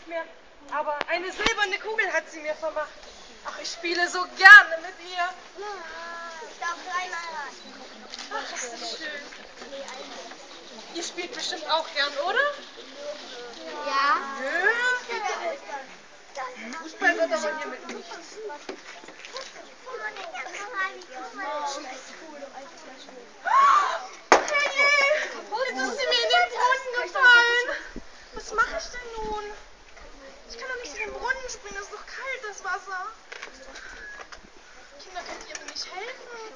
nicht mehr. Aber eine silberne Kugel hat sie mir vermacht. Ach, ich spiele so gerne mit ihr. Ach, das ist schön. Ihr spielt bestimmt auch gern, oder? Ja. Fußball wird aber hier mit nichts. Jetzt ist sie mir in den Brunnen gefallen. Was mache ich denn nun? Ich kann doch nicht in den Brunnen springen, das ist doch kalt, das Wasser. Kinder, könnt ihr mir nicht helfen?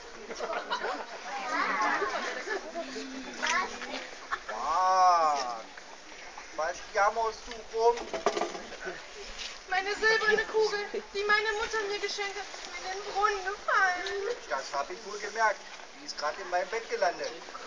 Was jammerst du rum? Meine silberne Kugel, die meine Mutter mir geschenkt hat, ist mir in den Brunnen gefallen. Das habe ich wohl gemerkt. Die ist gerade in meinem Bett gelandet.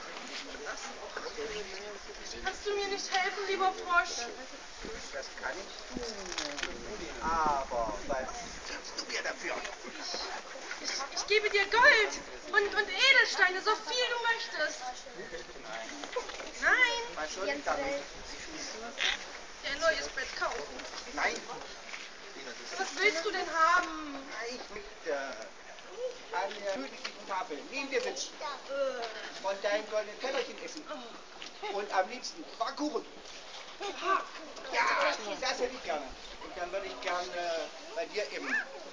Kannst du mir nicht helfen, lieber Frosch? Das kann ich tun. Aber was gibst du mir dafür? Ich gebe dir Gold und Edelsteine, so viel du möchtest. Nein, Was soll ich damit? dir ein neues Bett kaufen. Nein, Was willst du denn haben? ich möchte an der königlichen Tafel neben dir sitzen. Von deinem goldenen Tellerchen essen. Und am liebsten Backkuchen. Ja, das hätte ich gerne. Und dann würde ich gerne bei dir im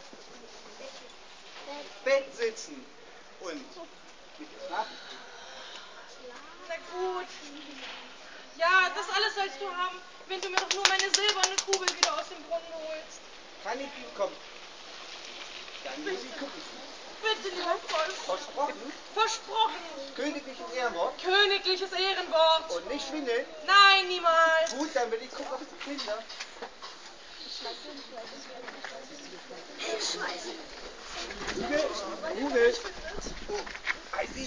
Bett sitzen. Und mit dir schlafen. Na gut. Ja, das alles sollst du haben, wenn du mir doch nur meine silberne Kugel wieder aus dem Brunnen holst. Kann ich hinkommen? Dann muss ich gucken. Bitte, lieber Frosch. Versprochen? Versprochen. Königlichen Ehrenwort. Königliches Ehrenwort. Und nicht schwindeln. Nein, niemals. Gut, dann will ich gucken, ob ich die Kinder. Kugel. Eisig.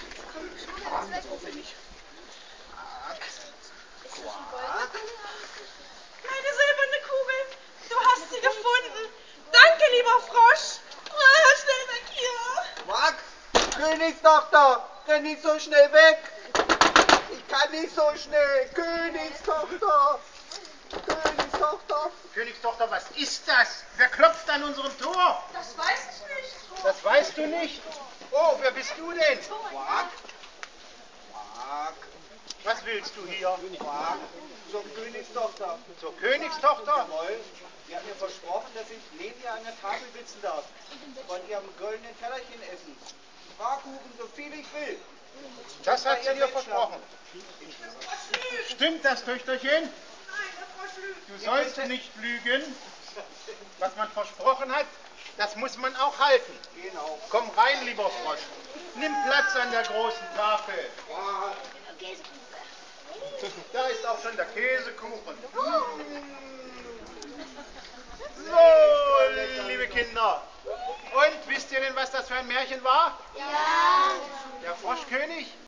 Meine silberne Kugel. Du hast sie gefunden. Danke, lieber Frosch. Schnell weg hier. Quack! Königstochter! Renn nicht so schnell weg! Ich kann nicht so schnell! Königstochter! Königstochter! Königstochter, was ist das? Wer klopft an unserem Tor? Das weiß ich nicht. Das weißt du nicht. Oh, wer bist du denn? Quack! Quack! Was willst du hier? Quack! Zur Königstochter! Zur Königstochter? Jawohl! Sie hat mir versprochen, dass ich neben ihr an der Tafel sitzen darf. Von ihrem goldenen Tellerchen essen. Pfannkuchen, so viel ich will. Das hat sie Bei dir ihr versprochen. Stimmt das, Töchterchen? Nein, der Frosch lügt. Du sollst nicht lügen. Was man versprochen hat, das muss man auch halten. Genau. Komm rein, lieber Frosch. Nimm Platz an der großen Tafel. Da ist auch schon der Käsekuchen. So, liebe Kinder. Und wisst ihr denn, was das für ein Märchen war? Ja. Der Froschkönig